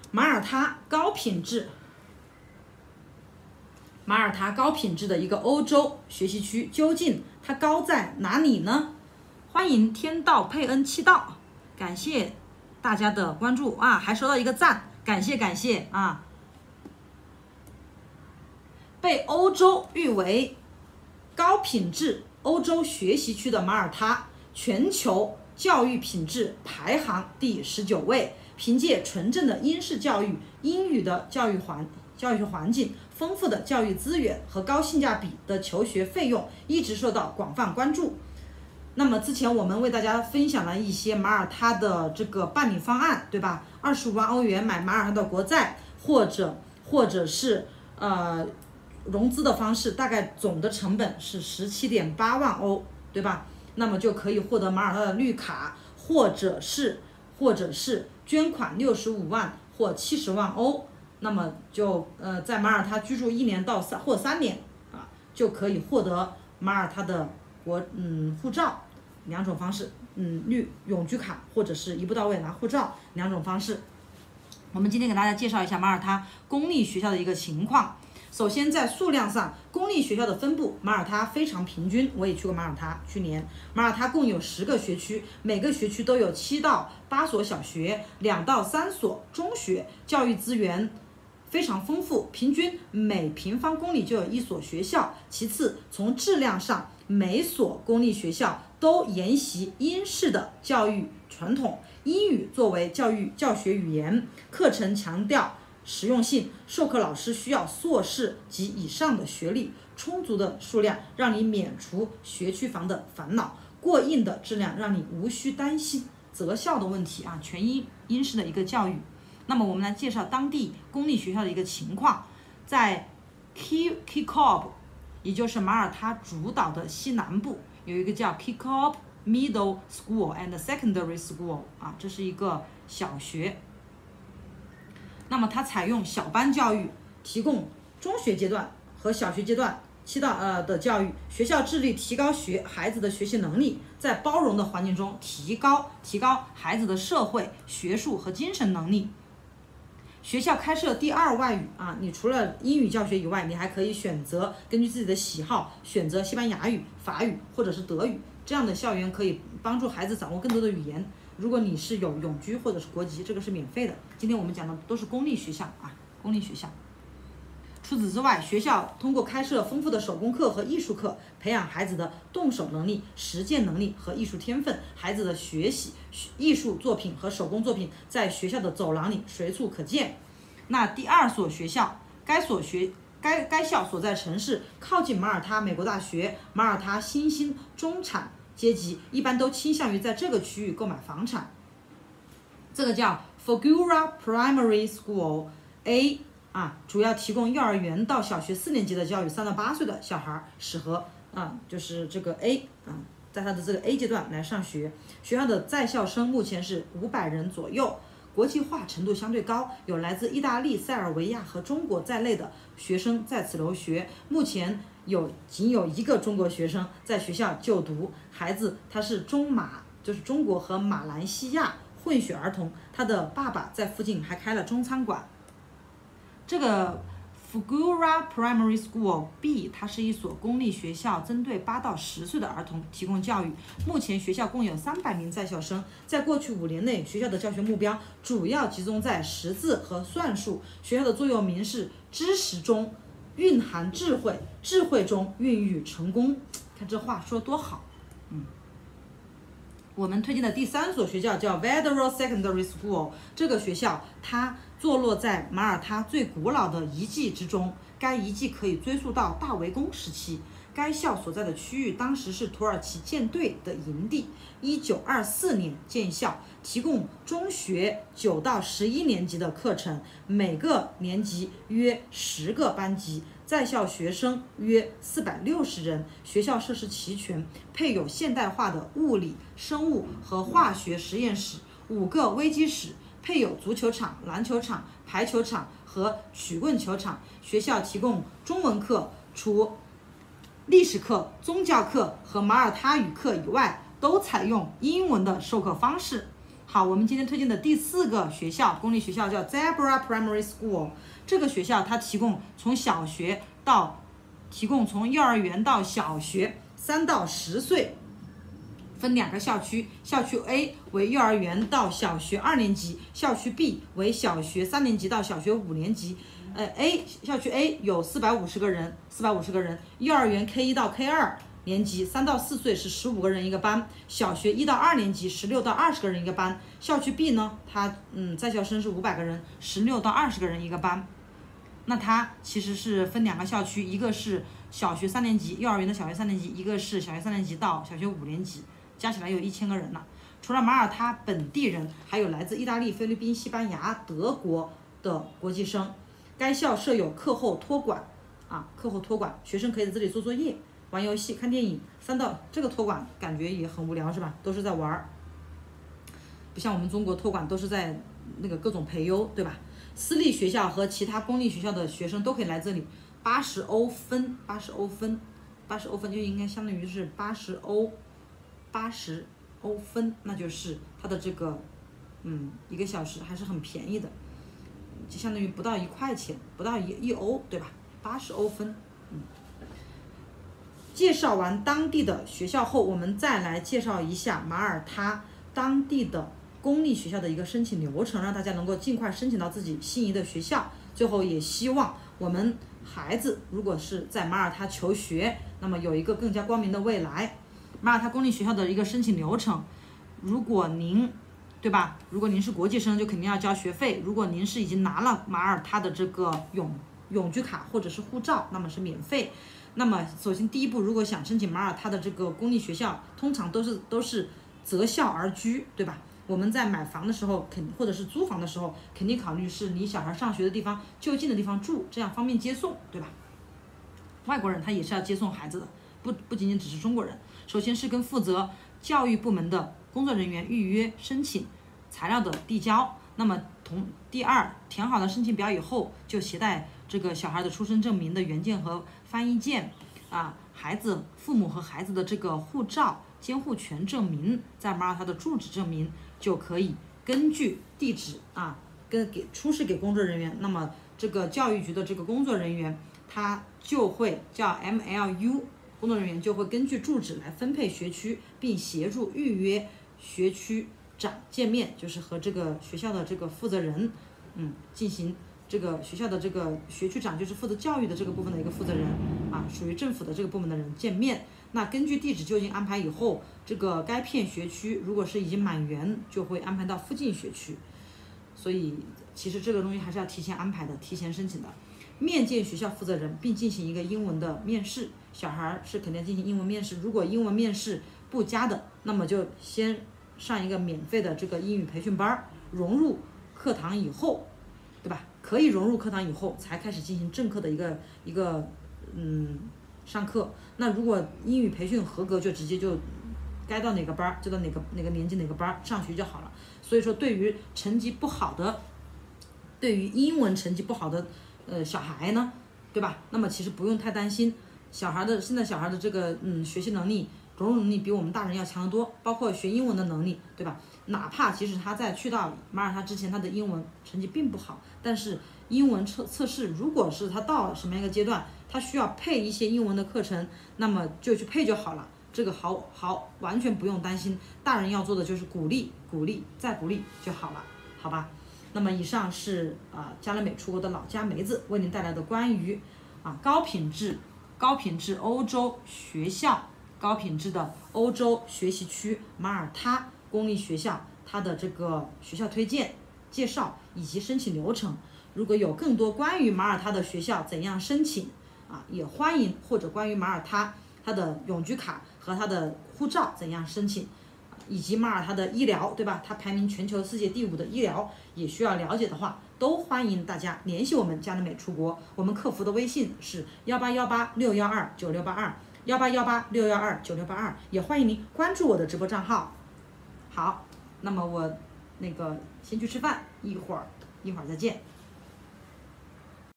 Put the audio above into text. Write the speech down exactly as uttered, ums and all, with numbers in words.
马耳他高品质，马耳他高品质的一个欧洲学习区，究竟它高在哪里呢？欢迎天道佩恩七道，感谢大家的关注啊，还收到一个赞，感谢感谢啊！被欧洲誉为高品质欧洲学习区的马耳他，全球教育品质排行第十九位。凭借纯正的英式教育、英语的教育环教育环境、丰富的教育资源和高性价比的求学费用，一直受到广泛关注。那么之前我们为大家分享了一些马耳他的这个办理方案，对吧？二十五万欧元买马耳他的国债，或者或者是呃融资的方式，大概总的成本是十七点八万欧，对吧？那么就可以获得马耳他的绿卡，或者是或者是捐款六十五万或七十万欧，那么就呃在马耳他居住一年到三或三年啊，就可以获得马耳他的国嗯护照，两种方式，嗯绿永居卡或者是一步到位拿护照两种方式。我们今天给大家介绍一下马耳他公立学校的一个情况。首先在数量上，公立学校的分布，马耳他非常平均。我也去过马耳他，去年马耳他共有十个学区，每个学区都有七到八所小学，两到三所中学，教育资源非常丰富，平均每平方公里就有一所学校。其次，从质量上，每所公立学校都沿袭英式的教育传统，英语作为教育教学语言，课程强调实用性，授课老师需要硕士及以上的学历，充足的数量让你免除学区房的烦恼，过硬的质量让你无需担心择校的问题啊，全英英式的一个教育。那么我们来介绍当地公立学校的一个情况，在 Kikob， 也就是马耳他主岛的西南部，有一个叫 Kikob Middle School and Secondary School 啊，这是一个小学。那么它采用小班教育，提供中学阶段和小学阶段七到呃的教育。学校致力提高学孩子的学习能力，在包容的环境中提高提高孩子的社会、学术和精神能力。学校开设第二外语啊，你除了英语教学以外，你还可以选择根据自己的喜好选择西班牙语、法语或者是德语。这样的校园可以帮助孩子掌握更多的语言。如果你是有永居或者是国籍，这个是免费的。今天我们讲的都是公立学校啊，公立学校。除此之外，学校通过开设丰富的手工课和艺术课，培养孩子的动手能力、实践能力和艺术天分。孩子的学习、艺术作品和手工作品在学校的走廊里随处可见。那第二所学校，该所学该该校所在城市靠近马耳他美国大学，马耳他新兴中产阶级一般都倾向于在这个区域购买房产。这个叫 Fogura Primary School A 啊，主要提供幼儿园到小学四年级的教育，三到八岁的小孩适合啊，就是这个 A 啊，在他的这个 A 阶段来上学。学校的在校生目前是五百人左右，国际化程度相对高，有来自意大利、塞尔维亚和中国在内的学生在此留学。目前有仅有一个中国学生在学校就读，孩子他是中马，就是中国和马来西亚混血儿童，他的爸爸在附近还开了中餐馆。这个 Fogura Primary School B， 它是一所公立学校，针对八到十岁的儿童提供教育。目前学校共有三百名在校生。在过去五年内，学校的教学目标主要集中在识字和算术。学校的座右铭是知识中蕴含智慧，智慧中孕育成功。看这话说多好，嗯。我们推荐的第三所学校叫 Federal Secondary School， 这个学校它坐落在马耳他最古老的遗迹之中，该遗迹可以追溯到大围攻时期。该校所在的区域当时是土耳其舰队的营地。一九二四年建校，提供中学九到十一年级的课程，每个年级约十个班级，在校学生约四百六十人。学校设施齐全，配有现代化的物理、生物和化学实验室，五个微机室，配有足球场、篮球场、排球场和曲棍球场。学校提供中文课，除历史课、宗教课和马耳他语课以外，都采用英文的授课方式。 好，我们今天推荐的第四个学校，公立学校叫 Zebra Primary School。这个学校它提供从小学到提供从幼儿园到小学三到十岁，分两个校区，校区 A 为幼儿园到小学二年级，校区 B 为小学三年级到小学五年级。呃 ，A 校区 A 有四百五十个人，四百五十个人，幼儿园 K 一到 K 二。年级三到四岁是十五个人一个班，小学一到二年级十六到二十个人一个班。校区 B 呢，它嗯在校生是五百个人，十六到二十个人一个班。那它其实是分两个校区，一个是小学三年级，幼儿园的小学三年级，一个是小学三年级到小学五年级，加起来有一千个人呢。除了马耳他本地人，还有来自意大利、菲律宾、西班牙、德国的国际生。该校设有课后托管啊，课后托管，学生可以在这里做作业。玩游戏、看电影，三到这个托管感觉也很无聊是吧？都是在玩儿，不像我们中国托管都是在那个各种培优，对吧？私立学校和其他公立学校的学生都可以来这里，八十欧分，八十欧分，八十欧分就应该相当于是八十欧，八十欧分，那就是它的这个，嗯，一个小时还是很便宜的，就相当于不到一块钱，不到一一欧，对吧？八十欧分，嗯。介绍完当地的学校后，我们再来介绍一下马耳他当地的公立学校的一个申请流程，让大家能够尽快申请到自己心仪的学校。最后也希望我们孩子如果是在马耳他求学，那么有一个更加光明的未来。马耳他公立学校的一个申请流程，如果您对吧？如果您是国际生，就肯定要交学费；如果您是已经拿了马耳他的这个永永居卡或者是护照，那么是免费。那么首先第一步，如果想申请马耳他的这个公立学校，通常都是都是择校而居，对吧？我们在买房的时候，肯或者是租房的时候，肯定考虑是离小孩上学的地方就近的地方住，这样方便接送，对吧？外国人他也是要接送孩子的，不不仅仅只是中国人。首先是跟负责教育部门的工作人员预约申请材料的递交。那么同第二，填好了申请表以后，就携带这个小孩的出生证明的原件和翻译件啊，孩子父母和孩子的这个护照、监护权证明，在马耳他的住址证明，就可以根据地址啊，跟给出示给工作人员。那么这个教育局的这个工作人员，他就会叫 M L U 工作人员就会根据住址来分配学区，并协助预约学区长见面，就是和这个学校的这个负责人，嗯，进行这个学校的这个学区长，就是负责教育的这个部分的一个负责人啊，属于政府的这个部门的人见面。那根据地址就近安排以后，这个该片学区如果是已经满员，就会安排到附近学区。所以其实这个东西还是要提前安排的，提前申请的。面见学校负责人，并进行一个英文的面试，小孩是肯定进行英文面试。如果英文面试不佳的，那么就先上一个免费的这个英语培训班，融入课堂以后，对吧？可以融入课堂以后，才开始进行正课的一个一个嗯上课。那如果英语培训合格，就直接就该到哪个班就到哪个哪个年级哪个班上学就好了。所以说，对于成绩不好的，对于英文成绩不好的呃小孩呢，对吧？那么其实不用太担心，小孩的现在小孩的这个嗯学习能力。融入能力比我们大人要强得多，包括学英文的能力，对吧？哪怕其实他在去到马耳他之前，他的英文成绩并不好，但是英文测测试，如果是他到什么样一个阶段，他需要配一些英文的课程，那么就去配就好了。这个好好完全不用担心，大人要做的就是鼓励、鼓励再鼓励就好了，好吧？那么以上是啊加勒美出国的老家梅子为您带来的关于啊高品质、高品质欧洲学校。高品质的欧洲学习区马耳他公立学校，它的这个学校推荐、介绍以及申请流程。如果有更多关于马耳他的学校怎样申请啊，也欢迎或者关于马耳他它的永居卡和它的护照怎样申请，以及马耳他的医疗，对吧？它排名全球世界第五的医疗也需要了解的话，都欢迎大家联系我们加勒美出国。我们客服的微信是幺八幺八六幺二九六八二。幺八幺八六幺二九六八二，也欢迎您关注我的直播账号。好，那么我那个先去吃饭，一会儿一会儿再见。